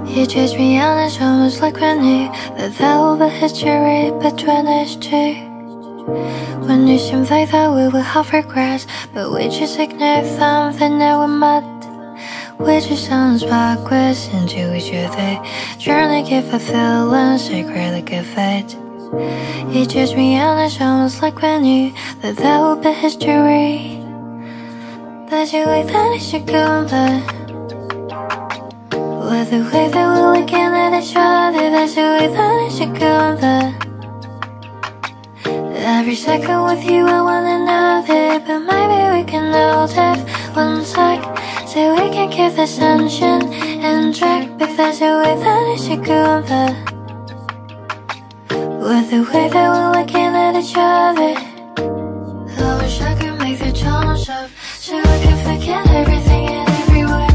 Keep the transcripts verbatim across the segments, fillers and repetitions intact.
You teach me on it's almost like we knew that there will be history between us two. When it seemed like that we would have regrets, but we just ignored them, then now we're mad. We just sounds backwards into each other, trying to give a feeling secretly give it. You teach me on it's almost like we knew that there will be history. That's the way that it should go, but with the way that we're looking at each other, that's the way that it should go, but every second with you I want another, but maybe we can hold it one sec, so we can keep the sunshine in track. But that's the way that it should go, but with the way that we're looking at each other, I wish I could make the tones up, so we can forget everything and everyone.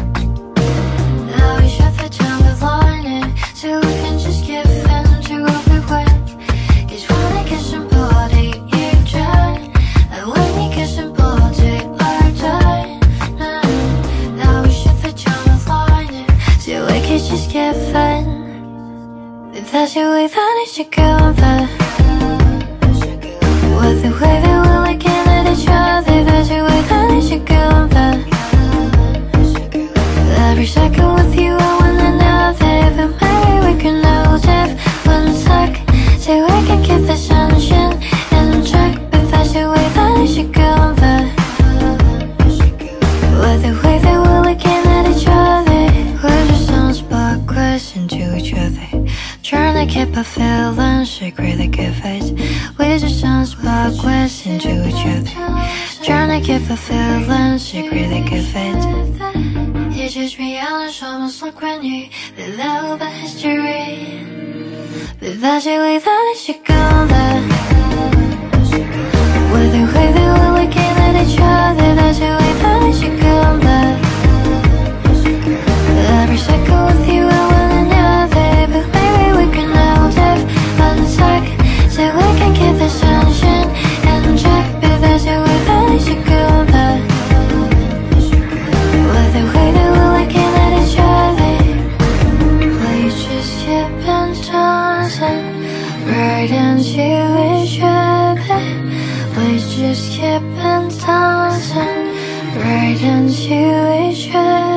I wish at the time we'd line it, so we can just give in to what we want. Cause when I kiss somebody, you done, and when you kiss somebody, I die. No, I wish at the time we'd line it, so we can just give in. But that's the way that it should go, but with the way that we're looking at each other, that's the way that it should go, but every second with you I want another, but maybe we can hold it one sec, so we can keep the sunshine in track. But that's the way that it should go, but with the way that we're looking at each other, we're just sounds backwards into each other, trying to keep a feeling secretly give it. We just sounds backwards into each other, trying to keep a feeling secretly give it. You teach me honest, almost like we knew that there will be history. But that's the way that it should go, but with the way that we're looking at each other, that's the way that it should go, but every second with you I want another, but maybe we can hold it one sec, so we can keep the sunshine in track. But that's the way that it should go, but with the way that we're looking at each other, we just keep on dancing right into each other. We just keep on dancing right into each other.